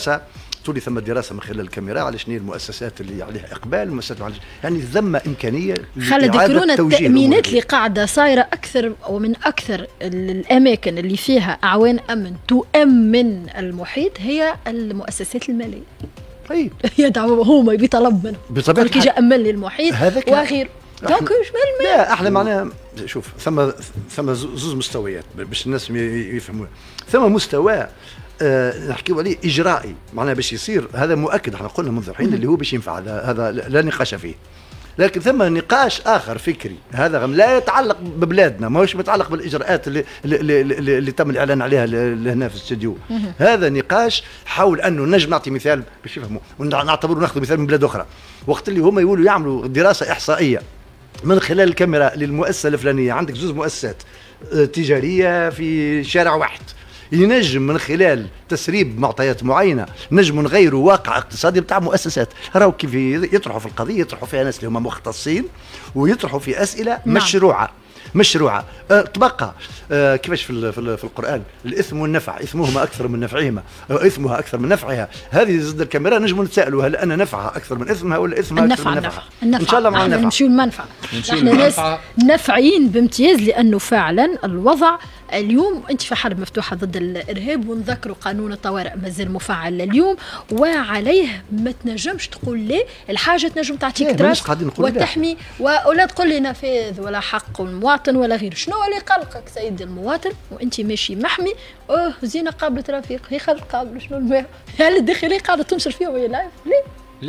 ثم دراسه من خلال الكاميرا على شنو المؤسسات اللي عليها اقبال، المؤسسات يعني ثم امكانيه خالد ذكرونا التامينات اللي قاعده صايره اكثر ومن اكثر الاماكن اللي فيها اعوان امن تؤمن المحيط هي المؤسسات الماليه. طيب يدعوا هما بطلب منهم بطبيعه كي جاء امن لي المحيط وغير دونك لا احنا معناها شوف ثم زوز مستويات باش الناس يفهموها. ثم مستوى نحكيو عليه اجرائي، معناها باش يصير هذا مؤكد، احنا قلنا منذ الحين اللي هو باش ينفع، هذا لا نقاش فيه. لكن ثم نقاش اخر فكري، هذا لا يتعلق ببلادنا، ماهوش متعلق بالاجراءات اللي تم الاعلان عليها هنا في الاستديو. هذا نقاش حول انه نجم نعطي مثال باش يفهموا، ونعتبره ناخذ مثال من بلاد اخرى. وقت اللي هما يقولوا يعملوا دراسه احصائيه من خلال الكاميرا للمؤسسه الفلانيه، عندك زوج مؤسسات تجاريه في شارع واحد، ينجم من خلال تسريب معطيات معينه نجم نغيروا واقع اقتصادي بتاع مؤسسات. راهو كيف يطرحوا في القضيه، يطرحوا فيها ناس اللي هم مختصين، ويطرحوا في اسئله مشروعه. تبقى كيفاش في القران الإثم والنفع، إثمهما أكثر من نفعهما، إثمها أكثر من نفعها. هذه زد الكاميرا نجم نتسائلوا هل أنا نفعها أكثر من إثمها ولا إثمها أكثر من نفعها؟ إن شاء الله مع النفع. نمشيو المنفعة، نحن ناس نفعين بامتياز، لأنه فعلا الوضع اليوم أنت في حرب مفتوحة ضد الإرهاب، ونذكروا قانون الطوارئ مازال مفعل اليوم، وعليه ما تنجمش تقول ليه الحاجة تنجم تعطيك تراس وتحمي، ولا تقول لي نفاذ ولا حق المواطن ولا غير. شنو اللي قلقك سيدي المواطن وانت ماشي محمي؟ زينه قابلت رفيق، هي خرج قابل شنو الماء؟ هل الداخليه قاعده تنشر فيه وهي لايف؟ ليه؟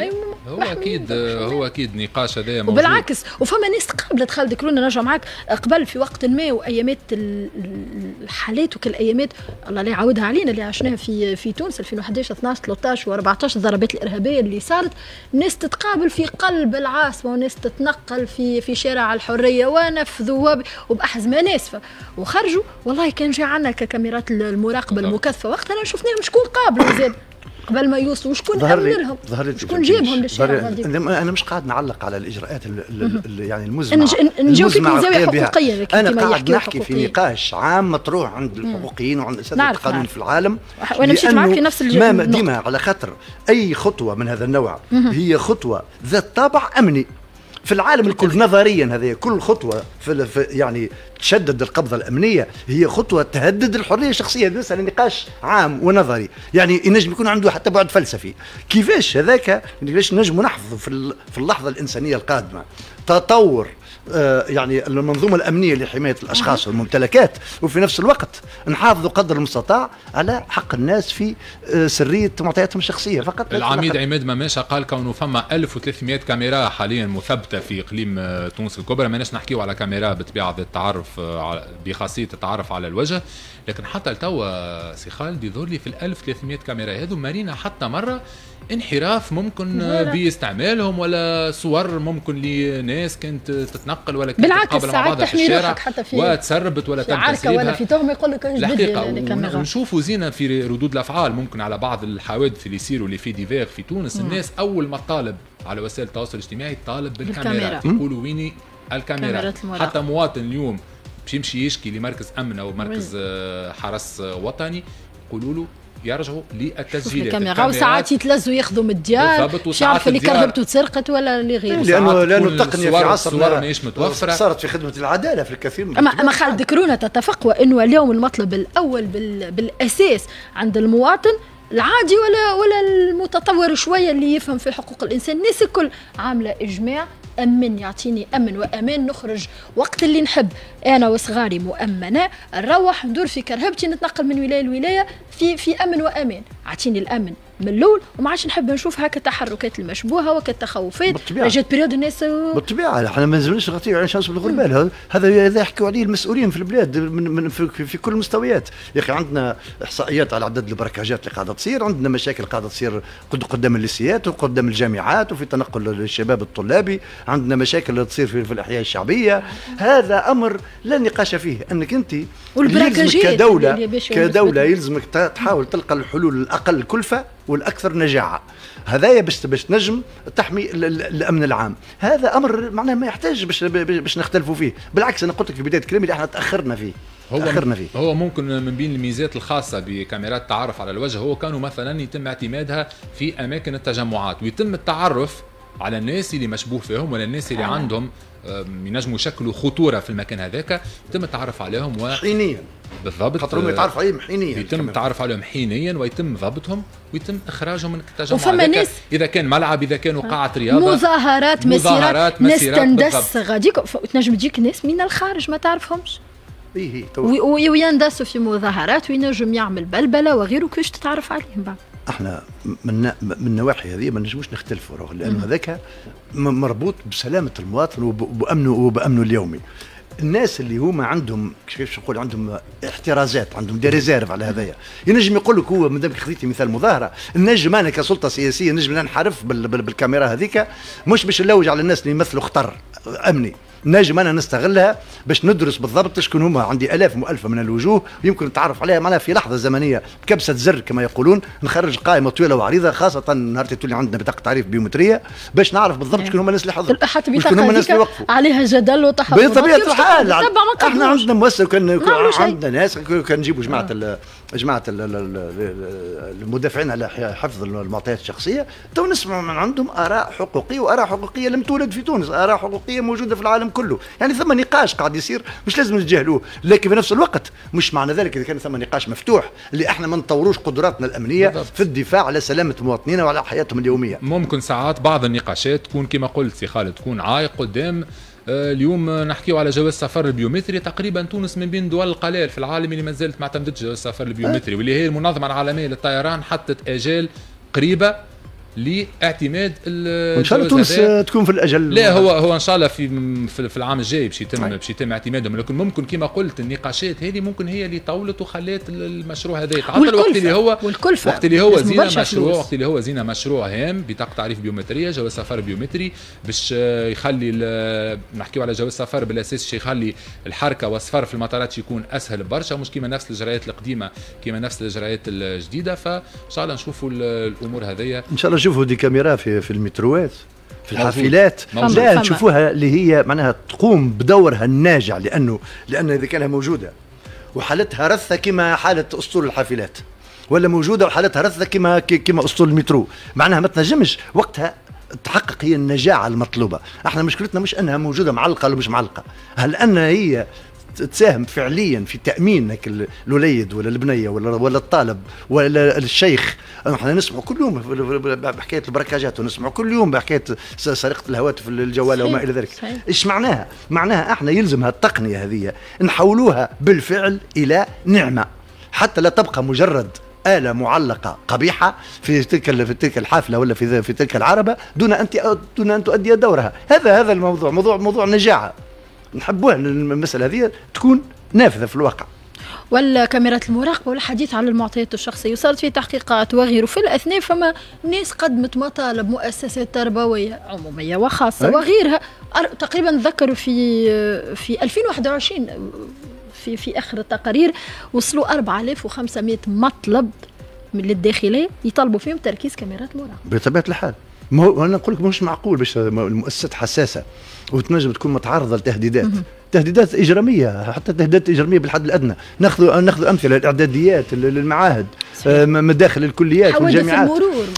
هو اكيد نقاش هذا موجود. وبالعكس وفما ناس تقابلت خالد كرونا نرجع معاك قبل في وقت ما، وايامات الحالات وكالايامات الله لا يعاودها علينا اللي عشناها في تونس 2011 12 13 و14 الضربات الارهابيه اللي صارت، ناس تتقابل في قلب العاصمه وناس تتنقل في شارع الحريه ونفذوا وباحزمه ناسفه وخرجوا. والله كان جاي عنا ككاميرات المراقبه المكثفه وقتها شفناهم شكون قابلوا زاد قبل ما يوصلوا شكون امن لهم؟ شكون جابهم للشارع؟ انا مش قاعد نعلق على الاجراءات يعني المزمعه نجاوبك من زاويه حقوقيه. انا قاعد نحكي في نقاش عام مطروح عند الحقوقيين وعند اساتذه القانون في العالم، وانا مشيت معك في نفس النقطه ديما على خاطر اي خطوه من هذا النوع هي خطوه ذات طابع امني في العالم الكل نظريا. هذه كل خطوه في يعني تشدد القبضه الامنيه هي خطوه تهدد الحريه الشخصيه. هذا مسألة نقاش عام ونظري، يعني ينجم يكون عنده حتى بعد فلسفي. كيفاش هذاك كيفاش نجم نحفظ في اللحظه الانسانيه القادمه تطور يعني المنظومه الامنيه لحمايه الاشخاص والممتلكات، وفي نفس الوقت نحافظوا قدر المستطاع على حق الناس في سريه معطياتهم الشخصيه فقط. العميد عماد مماشة قال كونه فما 1300 كاميرا حاليا مثبته في اقليم تونس الكبرى. ماناش نحكيو على كاميرا بطبيعه التعرف بخاصيه التعرف على الوجه، لكن حتى لتوا سي خالد يظهر لي في ال 1300 كاميرا هذو مارينا حتى مره انحراف ممكن باستعمالهم، ولا صور ممكن لناس كانت تتنقل ولا كانت تتقابل مع بعضها في الشارع وتسربت ولا تم تسريبها ولا في تهمه يقول لك الحقيقه. ونشوفوا زينه في ردود الافعال ممكن على بعض الحوادث اللي يصيروا اللي في ديفير في تونس. الناس اول ما طالب على وسائل التواصل الاجتماعي طالب بالكاميرا، يقولوا ويني الكاميرا. حتى مواطن اليوم باش يمشي يشكي لمركز امن او مركز حرس وطني يقولوا له يرجعوا للتسجيلات الكاميرا، وساعات يتلزوا ياخذوا من الديار باش يعرف اللي كرهبته تسرقت ولا اللي غيره. لانه التقنيه في عصرنا ماهيش متوفره، صارت في خدمه العداله في الكثير من اما خالد ذكرونا تتفق وانه اليوم المطلب الاول بالاساس عند المواطن العادي ولا المتطور شويه اللي يفهم في حقوق الانسان. الناس الكل عامله اجماع أمن، يعطيني أمن وأمان، نخرج وقت اللي نحب أنا وصغاري مؤمنة، نروح ندور في كرهبتي، نتنقل من ولاية لولاية في أمن وأمان. عطيني الأمن من الأول، وما عادش نحب نشوف هكا التحركات المشبوهة وكالتخوفات. جات بريود الناس بالطبيعة احنا ما نزلناش نغطيو على شمس بالغربال. هذا يحكوا عليه المسؤولين في البلاد في كل المستويات. يا أخي عندنا إحصائيات على عدد البركاجات اللي قاعدة تصير، عندنا مشاكل قاعدة تصير قدام الليسيات وقدام الجامعات وفي تنقل الشباب الطلابي، عندنا مشاكل تصير في الأحياء الشعبية. هذا أمر لا نقاش فيه، أنك أنت كدولة يلزمك تحاول تلقى الحلول الأقل كلفة والأكثر نجاعة. هذايا باش تنجم تحمي الأمن العام. هذا أمر معناه ما يحتاج باش نختلفوا فيه. بالعكس أنا قلت لك في بداية كلامي اللي احنا تأخرنا فيه. هو ممكن من بين الميزات الخاصة بكاميرات التعرف على الوجه هو كانوا مثلا يتم اعتمادها في أماكن التجمعات، ويتم التعرف على الناس اللي مشبوه فيهم ولا الناس اللي عندهم ينجموا يشكلوا خطورة في المكان هذاك، يتم التعرف عليهم حينيا. بالضبط، خاطرهم يتعرف عليهم حينيا، يتم التعرف عليهم حينيا ويتم ضبطهم ويتم اخراجهم من التجمع. اذا كان ملعب، اذا كانوا قاعه رياضه، مظاهرات مسيرات ناس تندس غاديك تنجم تجيك ناس من الخارج ما تعرفهمش ويندسوا في مظاهرات وينجم يعمل بلبله وغيره كيفاش تتعرف عليهم بعد. احنا من النواحي هذه ما نجموش نختلفوا، لانه هذاك مربوط بسلامه المواطن وبامنه اليومي. الناس اللي هما عندهم كيفاش نقول عندهم احترازات، عندهم دي ريزيرف على هذايا، ينجم يقول لك هو مادام خذيتي مثال مظاهره، نجم انا كسلطه سياسيه نجم ننحرف بالكاميرا هذيك، مش باش نلوج على الناس اللي يمثلوا خطر امني، نجم انا نستغلها باش ندرس بالضبط شكون هما. عندي الاف مؤلفه من الوجوه يمكن نتعرف عليها معناها في لحظه زمنيه بكبسه زر كما يقولون، نخرج قائمه طويله وعريضه، خاصه نهار تولي عندنا بطاقه تعريف بيومتريه باش نعرف بالضبط شكون هما الناس اللي حضروا، شكون هما الناس اللي وقفوا عليها جدل وتحفظ. بطبيعه الحال احنا عندنا مؤسسه، كان عندنا ناس كان نجيبوا جماعه المدافعين على حفظ المعطيات الشخصيه، تو نسمع من عندهم اراء حقوقيه، واراء حقوقيه لم تولد في تونس، اراء حقوقيه موجوده في العالم كله. يعني ثم نقاش قاعد يصير مش لازم نتجاهلوه، لكن في نفس الوقت مش معنى ذلك اذا كان ثم نقاش مفتوح اللي احنا ما نطوروش قدراتنا الامنيه بالضبط في الدفاع على سلامه مواطنينا وعلى حياتهم اليوميه. ممكن ساعات بعض النقاشات تكون كما قلت سي خالد تكون عائق قدام. اليوم نحكيو على جواز السفر البيومتري، تقريبا تونس من بين الدول القلائل في العالم اللي ما زالت ما اعتمدتش جواز السفر البيومتري، واللي هي المنظمه العالميه للطيران حطت اجال قريبه لاعتماد ان شاء الله تونس تكون في الاجل. لا هو ان شاء الله في العام الجاي باش يتم اعتمادهم، لكن ممكن كما قلت النقاشات هذه ممكن هي اللي طولت وخلات المشروع هذا يتعطل، وقت اللي هو زينه مشروع هام بطاقه تعريف بيومتريه، جواز سفر بيومتري باش يخلي نحكيو على جواز سفر بالاساس يخلي الحركه والسفر في المطارات يكون اسهل برشا، مش كما نفس الاجراءات القديمه كما نفس الاجراءات الجديده. فان شاء الله نشوفوا الامور هذيا ان شاء الله. نشوفوا دي كاميرا في المتروات في الحافلات، لا نشوفوها اللي هي معناها تقوم بدورها الناجع، لان اذا كانها موجوده وحالتها رثه كما حاله اسطول الحافلات، ولا موجوده وحالتها رثه كما اسطول المترو، معناها ما تنجمش وقتها تحقق هي النجاعه المطلوبه. احنا مشكلتنا مش انها موجوده معلقه ولا مش معلقه، هل ان هي تساهم فعليا في تامين الوليد ولا البنيه ولا الطالب ولا الشيخ. احنا نسمع كل يوم بحكايه البركاجات، ونسمع كل يوم بحكايه سرقه الهواتف الجوال وما الى ذلك. ايش معناها؟ معناها احنا يلزمها التقنيه هذه نحولوها بالفعل الى نعمه، حتى لا تبقى مجرد آلة معلقة قبيحة في تلك الحافلة ولا في تلك العربة دون أن تؤدي دورها. هذا الموضوع موضوع نجاعة، نحبوها المسألة هذه تكون نافذة في الواقع. والكاميرات المراقبة والحديث عن المعطيات الشخصية، وصارت في تحقيقات وغيره. في الأثناء فما ناس قدمت مطالب، مؤسسات تربوية عمومية وخاصة وغيرها. تقريبا ذكروا في 2021 في آخر التقارير وصلوا 4500 مطلب من للداخلية يطالبوا فيهم تركيز كاميرات مراقبة. بطبيعة الحال، ما هو أنا نقول لك مش معقول باش المؤسسات حساسة وتنجم تكون متعرضة لتهديدات إجرامية، حتى تهديدات إجرامية بالحد الأدنى. ناخذ أمثلة الإعداديات، المعاهد، مداخل الكليات والجامعات.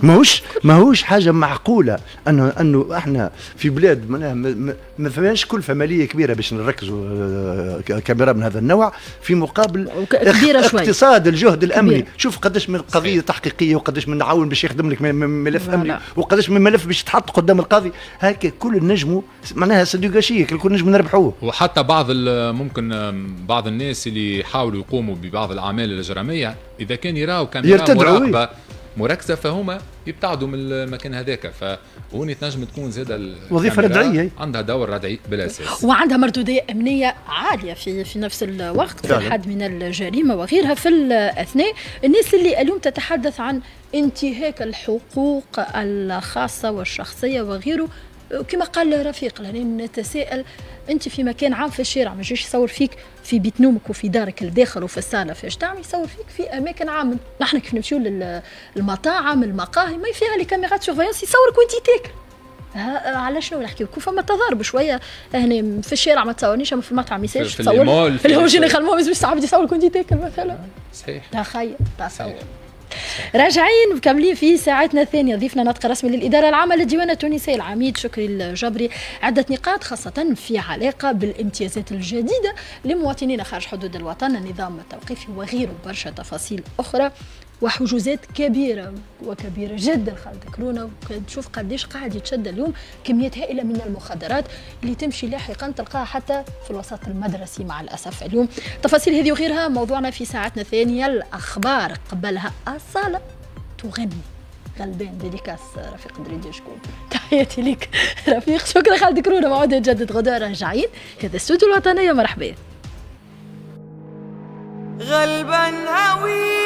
ماهوش حاجة معقولة أنه احنا في بلاد ما فماش كلفة مالية كبيرة باش نركزوا كاميرا من هذا النوع في مقابل اقتصاد الجهد الأمني. كبيرة. شوف قداش من قضية تحقيقية وقداش من نعاون باش يخدم لك ملف أمني، وقداش من ملف باش يتحط قدام القاضي. هكا كل نجموا معناها صديقاشيك الكل نجم نربحوه. وحتى ممكن بعض الناس اللي يحاولوا يقوموا ببعض الأعمال الإجرامية إذا كان يراو كاميرا مراقبة مركزة فهما يبتعدوا من المكان هذاك. فهوني تنجم تكون زادة وظيفة ردعية، عندها دور ردعي بالأساس، وعندها مردودية أمنية عالية في نفس الوقت في الحد من الجريمة وغيرها. في الأثناء الناس اللي اليوم تتحدث عن انتهاك الحقوق الخاصة والشخصية وغيره، كما قال رفيق لأن نتساءل أنت في مكان عام في الشارع، ما يجيش يصور فيك في بيت نومك وفي دارك الداخل وفي الصالة فاش تعمل، يصور فيك في أماكن عامة. نحن كيف نمشيو للمطاعم المقاهي ما فيها لي كاميرات سورفيونس يصورك وانت تاكل. على شنو نحكي لكم؟ فما تضارب شويه هنا في الشارع ما تصورنيش، اما في المطعم يسالش تصور في الهوجين يخلموه مش عبد يصورك وانت تاكل مثلا. صحيح. تخيل تصور. راجعين مكملين في ساعتنا الثانية. ضيفنا ناطق رسمي للإدارة العامة للديوان التونسي العميد شكري الجبري. عدة نقاط خاصة في علاقة بالامتيازات الجديدة لمواطنين خارج حدود الوطن، النظام التوقيفي وغيره، برشا تفاصيل أخرى وحجوزات كبيرة وكبيرة جدا خالد كورونا. وتشوف قديش قاعد يتشد اليوم كميات هائلة من المخدرات اللي تمشي لاحقا تلقاها حتى في الوسط المدرسي مع الأسف. اليوم تفاصيل هذه وغيرها موضوعنا في ساعتنا الثانية. الأخبار قبلها أصالة تغني غلبان ديديكاس رفيق دريدي شكون. تحياتي لك رفيق، شكرا خالد كورونا. موعد جدد غدا راجعين. هذا استوديو الوطنية، مرحبا. غلبان هوي